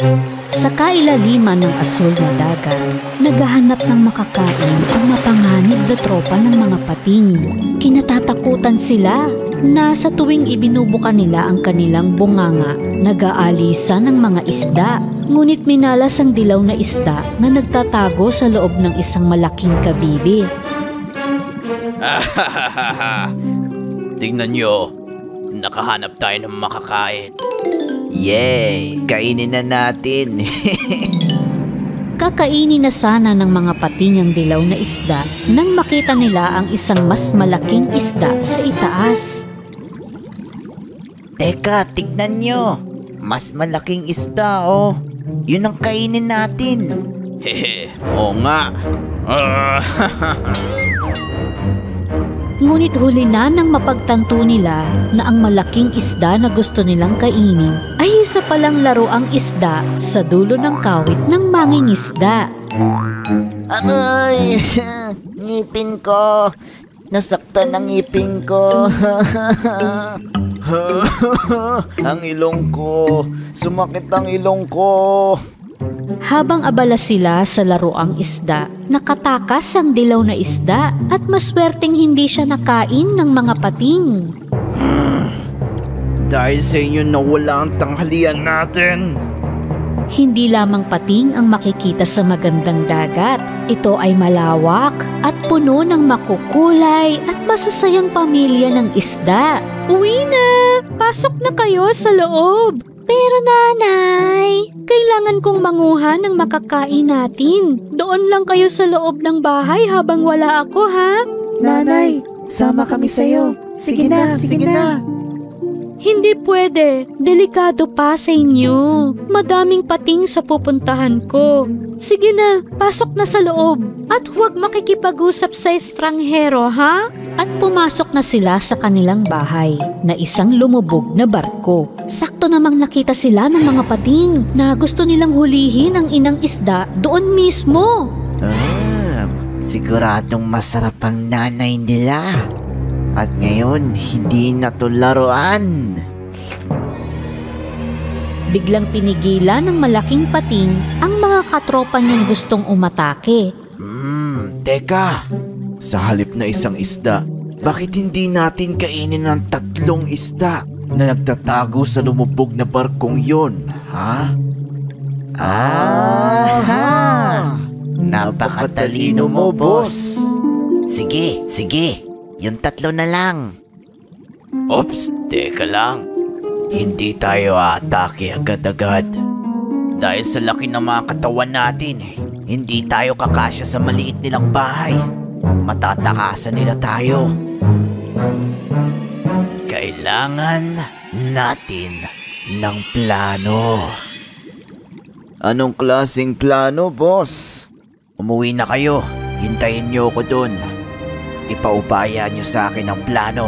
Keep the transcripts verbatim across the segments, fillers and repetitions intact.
Sa kailaliman ng asul na dagat, naghahanap ng makakain ang mapanganib na tropa ng mga pating. Kinatatakutan sila na sa tuwing ibinubuka nila ang kanilang bunganga, nag-aalisan ng mga isda. Ngunit minalas ang dilaw na isda na nagtatago sa loob ng isang malaking kabibi. Tingnan nyo, nakahanap tayo ng makakain. Yay! Kainin na natin. Kakainin na sana ng mga pating ang dilaw na isda nang makita nila ang isang mas malaking isda sa itaas. Teka, tignan nyo. Mas malaking isda, oh. Yun ang kainin natin. Hehe, oo nga. Ngunit huli na nang mapagtanto nila na ang malaking isda na gusto nilang kainin ay isa palang laruang isda sa dulo ng kawit ng mangingisda. Aray! Ngipin ko! Nasaktan ang ngipin ko! Ang ilong ko! Sumakit ang ilong ko! Habang abala sila sa laruang isda, nakatakas ang dilaw na isda at maswerteng hindi siya nakain ng mga pating. Dahil sa inyo nawala ang tanghalian natin. Hindi lamang pating ang makikita sa magandang dagat. Ito ay malawak at puno ng makukulay at masasayang pamilya ng isda. Uwi na! Pasok na kayo sa loob! Pero nanay, kailangan kong manguha ng makakain natin. Doon lang kayo sa loob ng bahay habang wala ako, ha? Nanay, sama kami sa'yo. Sige na, sige na. Hindi pwede. Delikado pa sa inyo. Madaming pating sa pupuntahan ko. Sige na, pasok na sa loob. At huwag makikipag-usap sa estranghero, ha? At pumasok na sila sa kanilang bahay na isang lumubog na barko. Sakto namang nakita sila ng mga pating na gusto nilang hulihin ang inang isda doon mismo. Ah, siguradong masarap ang nanay nila. At ngayon, hindi na to laruan. Biglang pinigilan ng malaking pating ang mga katropa niyang gustong umatake. Hmm, teka. Sa halip na isang isda, bakit hindi natin kainin ang tatlong isda na nagtatago sa lumubog na barkong yon, ha? Ah! Napakatalino mo, boss. Sige, sige. Yung tatlo na lang. Ops, teka lang. Hindi tayo aatake agad-agad. Dahil sa laki ng mga katawan natin, Hindi tayo kakasya sa maliit nilang bahay. Matatakasan nila tayo. Kailangan natin ng plano. Anong klaseng plano, boss? Umuwi na kayo. Hintayin niyo ako dun. Ipaubaya niyo sa akin ang plano.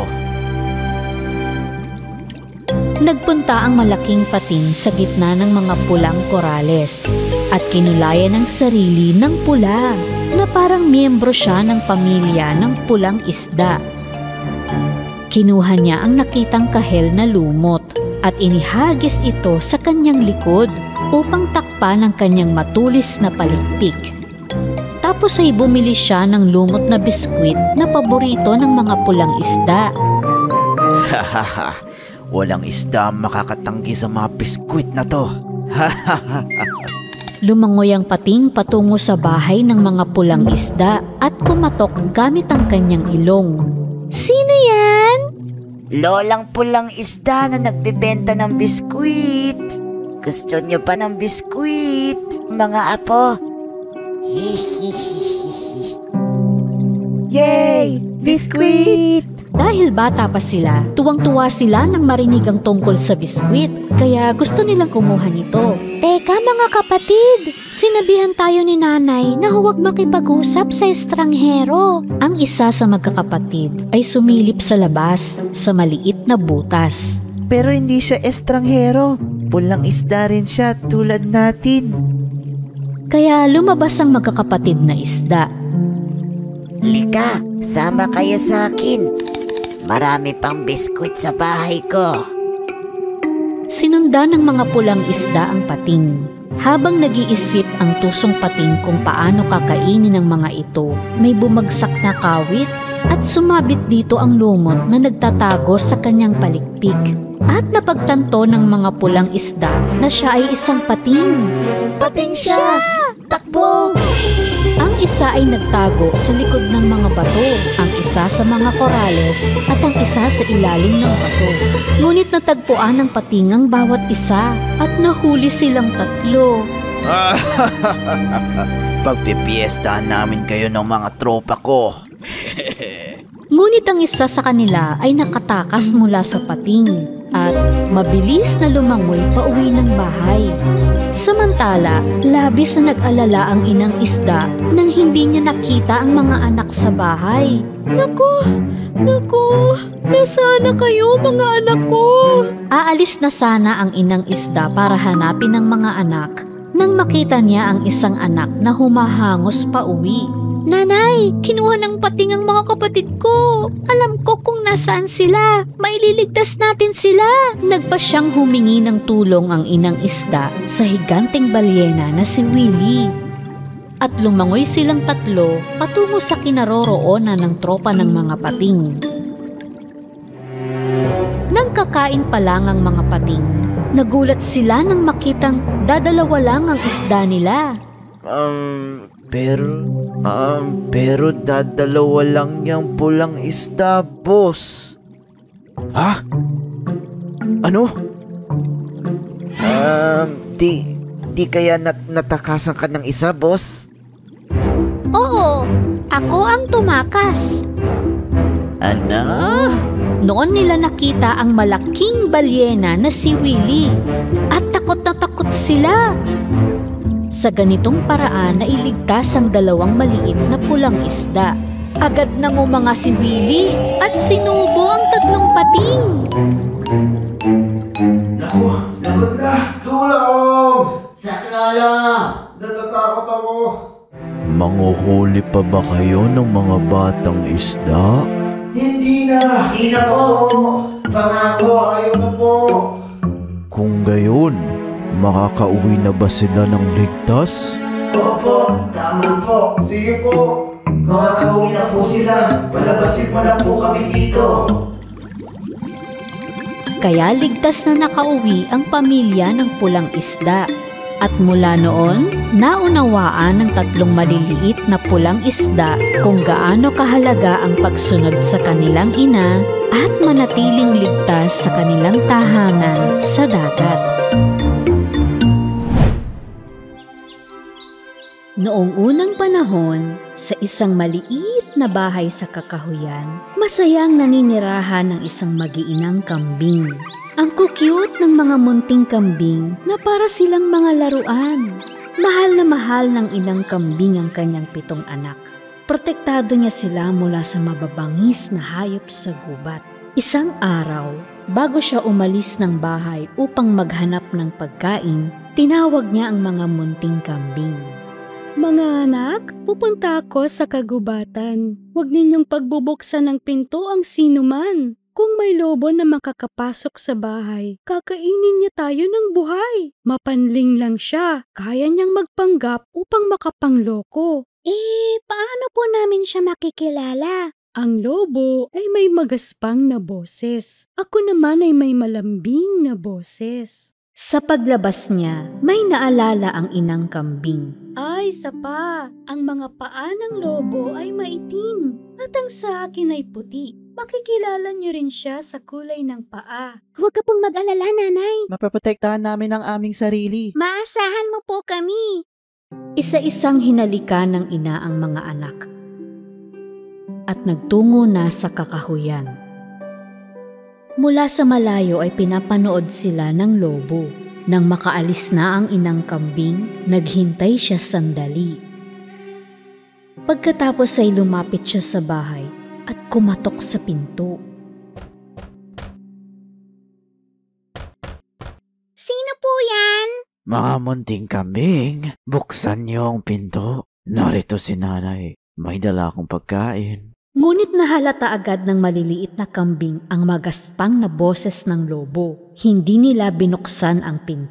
Nagpunta ang malaking pating sa gitna ng mga pulang korales at kinulayan ng sarili ng pula na parang miyembro siya ng pamilya ng pulang isda. Kinuha niya ang nakitang kahel na lumot at inihagis ito sa kanyang likod upang takpan ang kanyang matulis na palikpik. Tapos ay bumili siya ng lumot na biskwit na paborito ng mga pulang isda. Hahaha, walang isda makakatanggi sa mga biskwit na to. Lumangoy ang pating patungo sa bahay ng mga pulang isda at kumatok gamit ang kanyang ilong. Sino yan? Lolang pulang isda na nagbebenta ng biskwit. Gusto niyo pa ng biskwit, mga apo? Yay! Biskwit! Dahil bata pa sila, tuwang-tuwa sila nang marinig ang tungkol sa biskwit, kaya gusto nilang kumuha nito. Teka mga kapatid, sinabihan tayo ni nanay na huwag makipag-usap sa estranghero. Ang isa sa magkakapatid ay sumilip sa labas sa maliit na butas. Pero hindi siya estranghero. Pulang isda rin siya tulad natin. Kaya lumabas ang magkakapatid na isda. Lika, sama kayo sa akin. Marami pang biskwit sa bahay ko. Sinundan ng mga pulang isda ang pating. Habang nag-iisip ang tusong pating kung paano kakainin ng mga ito, may bumagsak na kawit at sumabit dito ang lumot na nagtatago sa kanyang palikpik. At napagtanto ng mga pulang isda na siya ay isang pating. Pating siya! Takbo! Ang isa ay nagtago sa likod ng mga bato, ang isa sa mga korales at ang isa sa ilalim ng bato. Ngunit natagpuan ng pating ang bawat isa at nahuli silang tatlo. Pagpipiestahan namin kayo ng mga tropa ko. Ngunit ang isa sa kanila ay nakatakas mula sa pating at mabilis na lumangoy pauwi ng bahay. Samantala, labis na nag-alala ang inang isda nang hindi niya nakita ang mga anak sa bahay. Naku! Naku! Nasaan na kayo mga anak ko? Aalis na sana ang inang isda para hanapin ang mga anak nang makita niya ang isang anak na humahangos pauwi. Nanay, kinuha ng pating ang mga kapatid ko. Alam ko kung nasaan sila. Maililigtas natin sila. Nagpa siyang humingi ng tulong ang inang isda sa higanteng balyena na si Willie. At lumangoy silang tatlo patungo sa kinaroroonan ng tropa ng mga pating. Nang kakain pa lang ang mga pating, nagulat sila nang makitang dadalawa lang ang isda nila. Um, pero, um, pero dadalawa lang yung pulang isda, boss. Ha? Ano? Um, di, di kaya nat natakasan ka ng isa, boss? Oo, ako ang tumakas. Ano? Noon nila nakita ang malaking balyena na si Willie at takot na takot sila. Sa ganitong paraan na iligtas ang dalawang maliit na pulang isda. Agad nang umanga si Willie at sinubo ang tatlong pating. Naku, lagot na! Tulong! Saklolo! Natatakot ako! Manguhuli pa ba kayo ng mga batang isda? Hindi na! Hindi na po! Pangako! Ayaw na po! Kung gayon, makakauwi na ba sila ng ligtas? Opo! Tama po! Sige po! Makakauwi na po sila! Palabasin mo lang po kami dito! Kaya ligtas na nakauwi ang pamilya ng pulang isda. At mula noon, naunawaan ng tatlong maliliit na pulang isda kung gaano kahalaga ang pagsunod sa kanilang ina at manatiling ligtas sa kanilang tahanan sa dagat. Noong unang panahon, sa isang maliit na bahay sa kakahuyan, masayang naninirahan ng isang mag-iinang kambing. Ang kukyut ng mga munting kambing na para silang mga laruan. Mahal na mahal ng inang kambing ang kanyang pitong anak. Protektado niya sila mula sa mababangis na hayop sa gubat. Isang araw, bago siya umalis ng bahay upang maghanap ng pagkain, tinawag niya ang mga munting kambing. Mga anak, pupunta ako sa kagubatan. Huwag ninyong pagbubuksan ng pinto ang sinuman. Kung may lobo na makakapasok sa bahay, kakainin niya tayo ng buhay. Mapanling lang siya, kaya niyang magpanggap upang makapangloko. Eh, paano po namin siya makikilala? Ang lobo ay may magaspang na boses. Ako naman ay may malambing na boses. Sa paglabas niya, may naalala ang inang kambing. Ay, sapa, ang mga paa ng lobo ay maitim at ang sa akin ay puti. Makikilala niyo rin siya sa kulay ng paa. Huwag ka pong mag-alala, nanay. Mapaprotektahan namin ang aming sarili. Maasahan mo po kami. Isa-isang hinalikan ng ina ang mga anak at nagtungo na sa kakahuyan. Mula sa malayo ay pinapanood sila ng lobo. Nang makaalis na ang inang kambing, naghintay siya sandali. Pagkatapos ay lumapit siya sa bahay at kumatok sa pinto. Sino po yan? Mga munting kambing, buksan niyo ang pinto. Narito si nanay. May dala akong pagkain. Ngunit nahalata agad ng maliliit na kambing ang magaspang na boses ng lobo. Hindi nila binuksan ang pinto.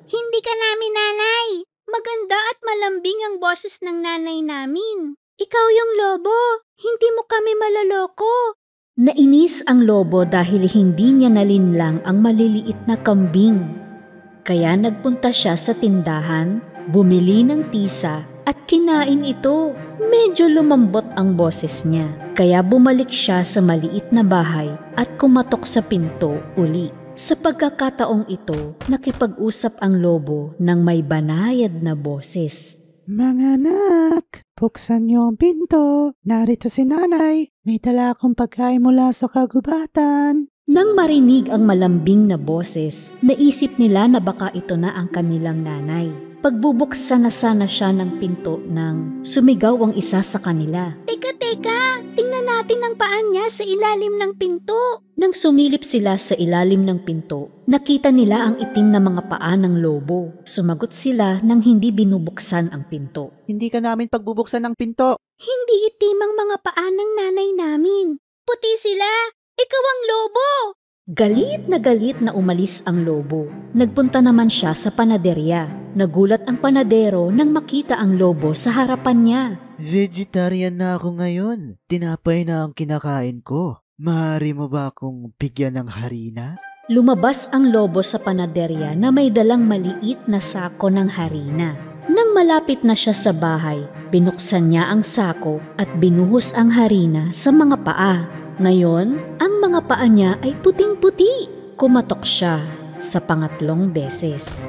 Hindi ka namin nanay. Maganda at malambing ang boses ng nanay namin. Ikaw yung lobo. Hindi mo kami malaloko. Nainis ang lobo dahil hindi niya nalinlang ang maliliit na kambing. Kaya nagpunta siya sa tindahan, bumili ng tisa at kinain ito. Medyo lumambot ang boses niya, kaya bumalik siya sa maliit na bahay at kumatok sa pinto uli. Sa pagkakataong ito, nakipag-usap ang lobo ng may banayad na boses. Mga anak, buksan niyo ang pinto. Narito si nanay. May dala akong pagkain mula sa kagubatan. Nang marinig ang malambing na boses, naisip nila na baka ito na ang kanilang nanay. Pagbubuksan na sana siya ng pinto nang sumigaw ang isa sa kanila. Teka, teka. Tingnan natin ang paan niya sa ilalim ng pinto. Nang sumilip sila sa ilalim ng pinto, nakita nila ang itim na mga paa ng lobo. Sumagot sila nang hindi binubuksan ang pinto. Hindi ka namin pagbubuksan ng pinto. Hindi itim ang mga paa ng nanay namin. Puti sila. Ikaw ang lobo. Galit na galit na umalis ang lobo. Nagpunta naman siya sa panaderya. Nagulat ang panadero nang makita ang lobo sa harapan niya. Vegetarian na ako ngayon. Tinapay na ang kinakain ko. Maaari mo ba akong bigyan ng harina? Lumabas ang lobo sa panaderya na may dalang maliit na sako ng harina. Nang malapit na siya sa bahay, binuksan niya ang sako at binuhos ang harina sa mga paa. Ngayon, ang mga paa niya ay puting-puti. Kumatok siya sa pangatlong beses.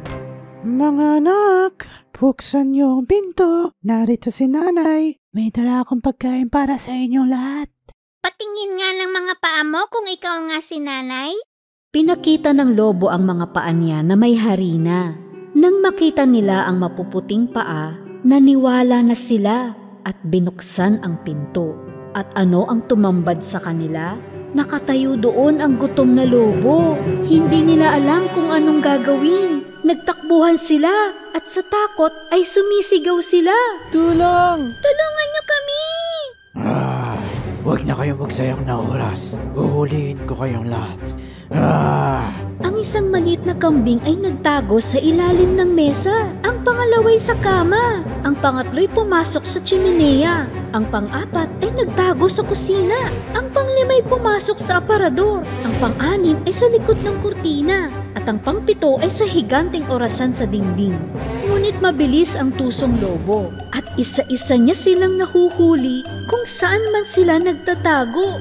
Mga anak, buksan niyo ang pinto. Narito si nanay. May dala akong pagkain para sa inyong lahat. Patingin nga ng mga paa mo kung ikaw nga si nanay. Pinakita ng lobo ang mga paa niya na may harina. Nang makita nila ang mapuputing paa, naniwala na sila at binuksan ang pinto. At ano ang tumambad sa kanila? Nakatayo doon ang gutom na lobo. Hindi nila alam kung anong gagawin. Nagtakbuhan sila at sa takot ay sumisigaw sila. Tulong! Tulungan niyo kami! Ah, huwag na kayong magsayang na oras. Uhulihin ko kayong lahat. Ah! Ang isang maliit na kambing ay nagtago sa ilalim ng mesa. Ang pangalaway sa kama. Ang pangatlo'y pumasok sa chimenea. Ang pang-apat ay nagtago sa kusina. Ang panglima'y pumasok sa aparador. Ang pang-anim ay sa likod ng kurtina. At ang pang-pito ay sa higanteng orasan sa dingding. Ngunit mabilis ang tusong lobo. At isa-isa niya silang nahuhuli kung saan man sila nagtatago.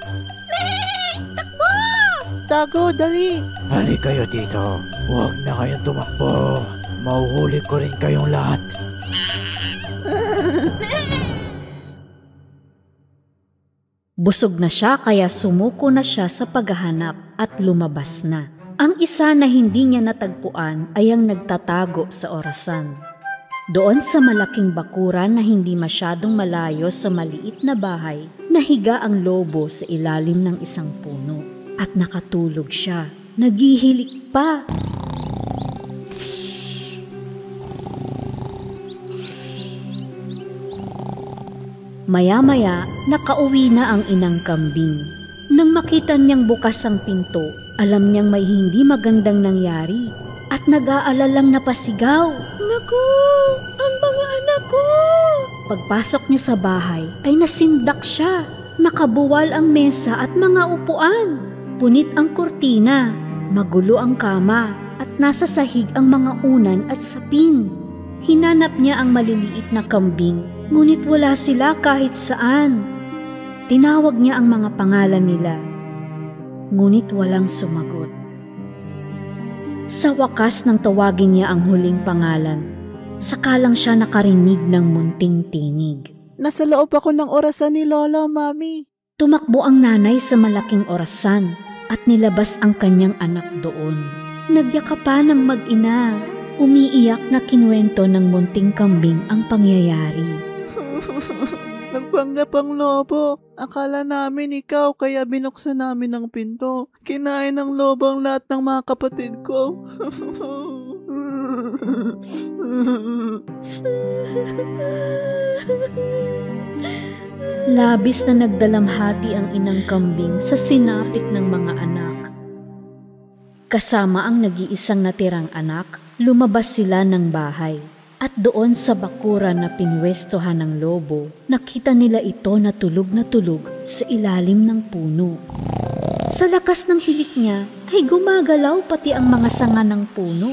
Tago, dali! Hali kayo dito. Huwag na kayong tumakbo. Mauhuli ko rin kayong lahat. Busog na siya kaya sumuko na siya sa paghahanap at lumabas na. Ang isa na hindi niya natagpuan ay ang nagtatago sa orasan. Doon sa malaking bakuran na hindi masyadong malayo sa maliit na bahay, nahiga ang lobo sa ilalim ng isang puno. At nakatulog siya. Naghihilik pa. Maya-maya, nakauwi na ang inang kambing. Nang makita niyang bukas ang pinto, alam niyang may hindi magandang nangyari. At nag-aalalang napasigaw. Naku! Ang mga anak ko! Pagpasok niya sa bahay, ay nasindak siya. Nakabuwal ang mesa at mga upuan. Punit ang kurtina, magulo ang kama, at nasa sahig ang mga unan at sapin. Hinanap niya ang maliliit na kambing, ngunit wala sila kahit saan. Tinawag niya ang mga pangalan nila, ngunit walang sumagot. Sa wakas nang tawagin niya ang huling pangalan, saka lang siya nakarinig ng munting tinig. Nasa loob ako ng orasan ni Lola, Mami. Tumakbo ang nanay sa malaking orasan at nilabas ang kanyang anak doon. Nagyakapan ng mag-ina. Umiiyak na kinuwento ng munting kambing ang pangyayari. Nagpanggap ang lobo. Akala namin ikaw kaya binuksan namin ang pinto. Kinain ng lobo ang lahat ng mga kapatid ko. Labis na nagdalamhati ang inang kambing sa sinapit ng mga anak. Kasama ang nag-iisang natirang anak Lumabas sila ng bahay at doon sa bakuran na pinwestohan ng lobo, nakita nila ito na tulog na tulog sa ilalim ng puno. Sa lakas ng hilik niya ay gumagalaw pati ang mga sanga ng puno.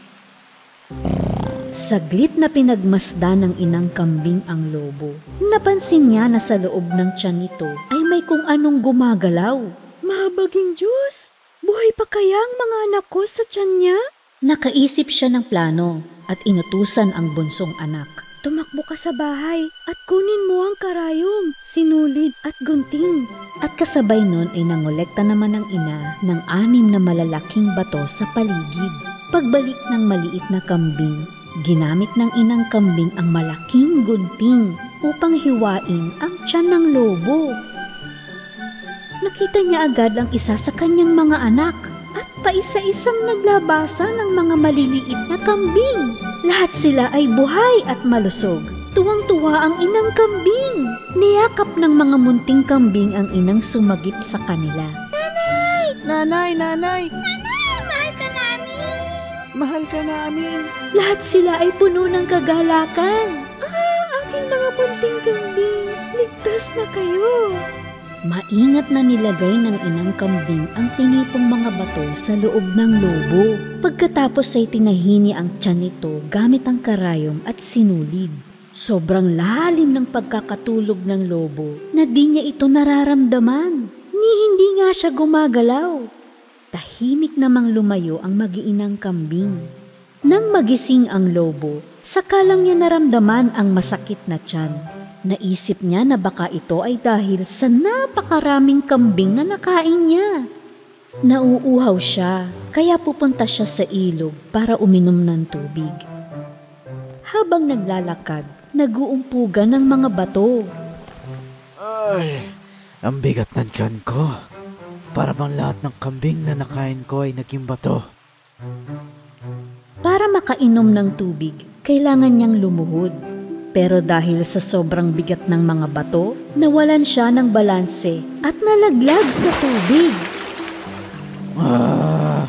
Saglit na pinagmasdan ng inang kambing ang lobo. Napansin niya na sa loob ng tiyan nito ay may kung anong gumagalaw. Mahabaging Diyos! Buhay pa kaya ang mga anak ko sa tiyan niya? Nakaisip siya ng plano at inutusan ang bunsong anak. Tumakbo ka sa bahay at kunin mo ang karayom, sinulid at gunting. At kasabay nun ay nangolekta naman ng ina ng anim na malalaking bato sa paligid. Pagbalik ng maliit na kambing, ginamit ng inang kambing ang malaking gunting upang hiwain ang tiyan ng lobo. Nakita niya agad ang isa sa kanyang mga anak at paisa-isang naglabasa ng mga maliliit na kambing. Lahat sila ay buhay at malusog. Tuwang-tuwa ang inang kambing. Niyakap ng mga munting kambing ang inang sumagip sa kanila. Nanay! Nanay! Nanay! Nanay, mahal ka namin! Mahal ka namin! Lahat sila ay puno ng kagalakan. Ah, aking mga munting kambing, ligtas na kayo. Maingat na nilagay ng inang kambing ang tinipong mga bato sa loob ng lobo. Pagkatapos ay tinahini ang tiyan nito gamit ang karayom at sinulid. Sobrang lalim ng pagkakatulog ng lobo na di niya ito nararamdaman. Ni hindi nga siya gumagalaw. Tahimik namang lumayo ang mag-iinang kambing. Nang magising ang lobo, saka lang niya naramdaman ang masakit na tiyan. Naisip niya na baka ito ay dahil sa napakaraming kambing na nakain niya. Nauuhaw siya, kaya pupunta siya sa ilog para uminom ng tubig. Habang naglalakad, nag-uumpugan ng mga bato. Ay, ang bigat ng tiyan ko. Para bang lahat ng kambing na nakain ko ay naging bato. Para makainom ng tubig, kailangan niyang lumuhod. Pero dahil sa sobrang bigat ng mga bato, nawalan siya ng balanse at nalaglag sa tubig. Ah,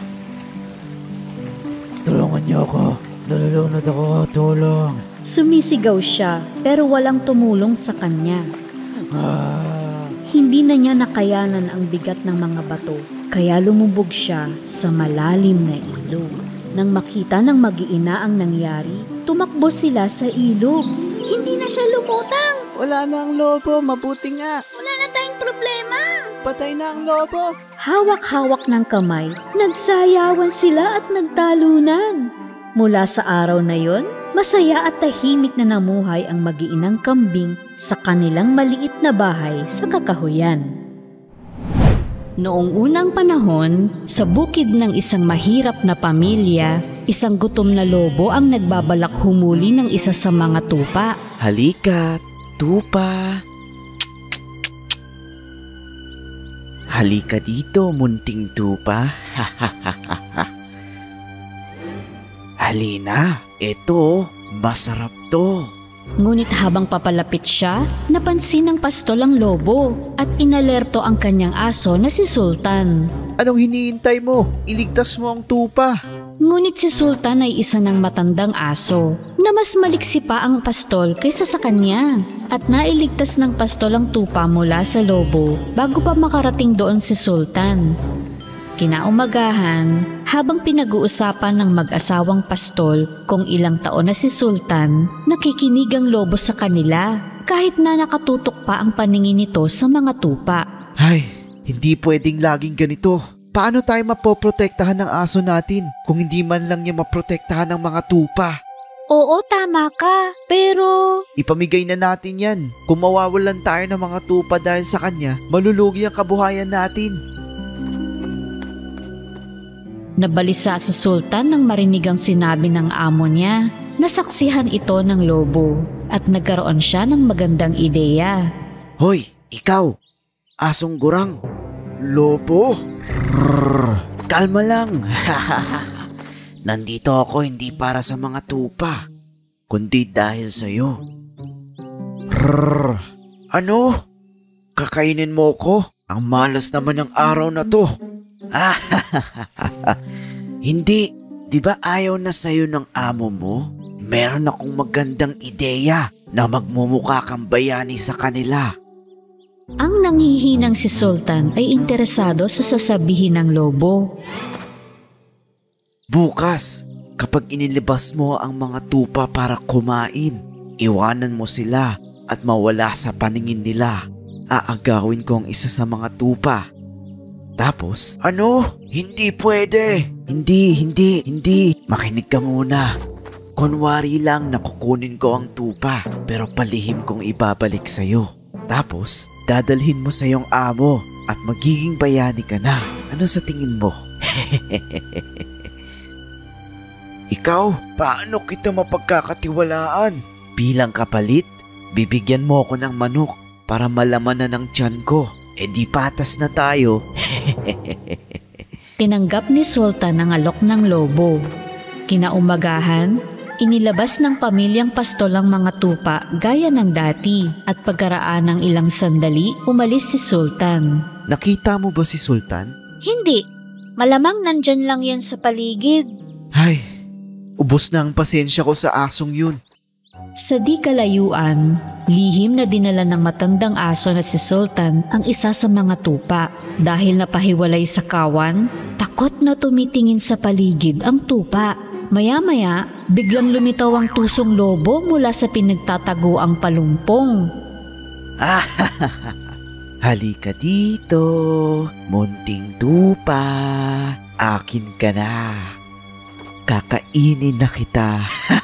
tulungan niyo ako. Nalulunod ako, tulong. Sumisigaw siya pero walang tumulong sa kanya. Ah, Hindi na niya nakayanan ang bigat ng mga bato, kaya lumubog siya sa malalim na ilog. Nang makita ng mag-iina ang nangyari, tumakbo sila sa ilog. Hindi na siya lumutang! Wala na ang lobo, mabuti nga. Wala na tayong problema! Patay na ang lobo. Hawak-hawak ng kamay, nagsayawan sila at nagtalunan. Mula sa araw na yon, masaya at tahimik na namuhay ang mag-iinang kambing sa kanilang maliit na bahay sa kakahuyan. Noong unang panahon, sa bukid ng isang mahirap na pamilya, isang gutom na lobo ang nagbabalak humuli ng isa sa mga tupa. Halika, tupa. Halika dito, munting tupa. Halina, eto, masarap to. Ngunit habang papalapit siya, napansin ng pastol ang lobo at inalerto ang kanyang aso na si Sultan. Anong hinihintay mo? Iligtas mo ang tupa. Ngunit si Sultan ay isa ng matandang aso na mas maliksi pa ang pastol kaysa sa kanya at nailigtas ng pastol ang tupa mula sa lobo bago pa makarating doon si Sultan. Kinaumagahan, habang pinag-uusapan ng mag-asawang pastol kung ilang taon na si Sultan, nakikinig ang lobo sa kanila kahit na nakatutok pa ang paningin nito sa mga tupa. Ay, hindi pwedeng laging ganito. Paano tayo mapoprotektahan ng aso natin kung hindi man lang niya maprotektahan ng mga tupa? Oo, tama ka. Pero... Ipamigay na natin yan. Kung mawawalan tayo ng mga tupa dahil sa kanya, malulugi ang kabuhayan natin. Nabalisa si Sultan nang marinig ang sinabi ng amo niya. Nasaksihan ito ng lobo at nagkaroon siya ng magandang ideya. Hoy, ikaw! Asong gurang! Lobo! Rrrr, kalma lang! Nandito ako hindi para sa mga tupa, kundi dahil sa'yo. Rrrr, ano? Kakainin mo ko? Ang malas naman ng araw na to. Ah, hindi. Di ba ayaw na sa'yo ng amo mo? Meron akong magandang ideya na magmumukha kang bayani sa kanila. Ang nanghihinang si Sultan ay interesado sa sasabihin ng lobo. Bukas, kapag inilabas mo ang mga tupa para kumain, iwanan mo sila at mawala sa paningin nila. Aagawin ko ang isa sa mga tupa. Tapos, ano? Hindi pwede. Hindi, hindi, hindi. Makinig ka muna. Kunwari lang na kukunin ko ang tupa pero palihim kong ibabalik sa'yo. Tapos, dadalhin mo sa iyong amo at magiging bayani ka na. Ano sa tingin mo? Ikaw, paano kita mapagkakatiwalaan? Bilang kapalit, bibigyan mo ako ng manok para malaman na ng tiyan ko. E di patas na tayo. Tinanggap ni Sultan ang alok ng lobo. Kinaumagahan, inilabas ng pamilyang pastol ang mga tupa gaya ng dati at pagkaraan ng ilang sandali, umalis si Sultan. Nakita mo ba si Sultan? Hindi. Malamang nandyan lang yan sa paligid. Ay, ubos na ang pasensya ko sa asong yun. Sa di kalayuan, lihim na dinala ng matandang aso na si Sultan ang isa sa mga tupa. Dahil napahiwalay sa kawan, takot na tumitingin sa paligid ang tupa. Maya-maya, biglang lumitaw ang tusong lobo mula sa pinagtataguang palumpong. Ah, halika dito, munting tupa. Akin ka na. Kakainin na kita.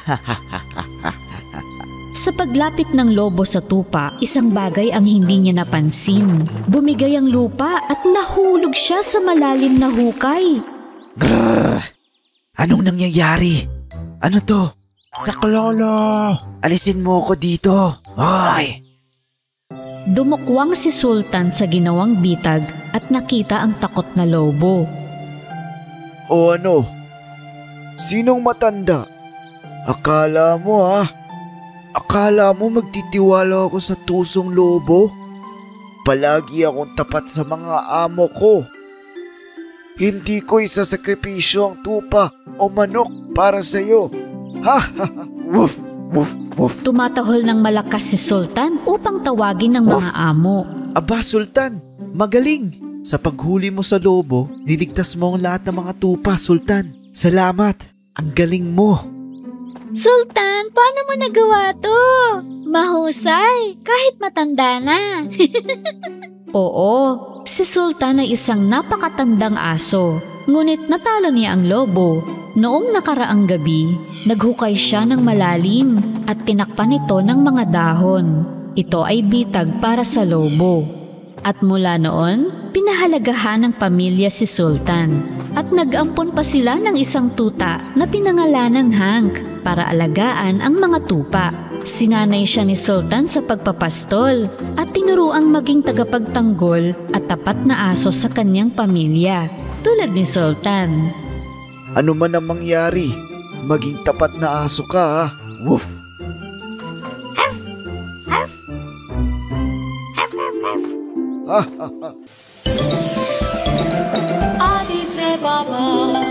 Sa paglapit ng lobo sa tupa, isang bagay ang hindi niya napansin. Bumigay ang lupa at nahulog siya sa malalim na hukay. Grrr! Anong nangyayari? Ano to? Saklolo! Alisin mo ako dito. Hoy! Dumukwang si Sultan sa ginawang bitag at nakita ang takot na lobo. O ano? Sinong matanda? Akala mo ha? Akala mo magtitiwala ako sa tusong lobo? Palagi akong tapat sa mga amo ko. Hindi ko isasakripisyo ang tupa o manok para sa'yo. Ha ha ha! Woof! Woof! Woof! Tumatahol ng malakas si Sultan upang tawagin ng mga amo. Aba Sultan, magaling! Sa paghuli mo sa lobo, niligtas mo ang lahat ng mga tupa, Sultan. Salamat! Ang galing mo! Sultan, paano mo nagawa to? Mahusay, kahit matanda na. Oo, si Sultan ay isang napakatandang aso. Ngunit natalo niya ang lobo. Noong nakaraang gabi, naghukay siya ng malalim at tinakpan ito ng mga dahon. Ito ay bitag para sa lobo. At mula noon, pinahalagahan ng pamilya si Sultan. At nag-ampon pa sila ng isang tuta na pinangalanang Hank para alagaan ang mga tupa. Sinanay siya ni Sultan sa pagpapastol at tinuruang maging tagapagtanggol at tapat na aso sa kanyang pamilya, tulad ni Sultan. Ano man ang mangyari, maging tapat na aso ka ha. Woof! Ha ha ha! Adi se baba.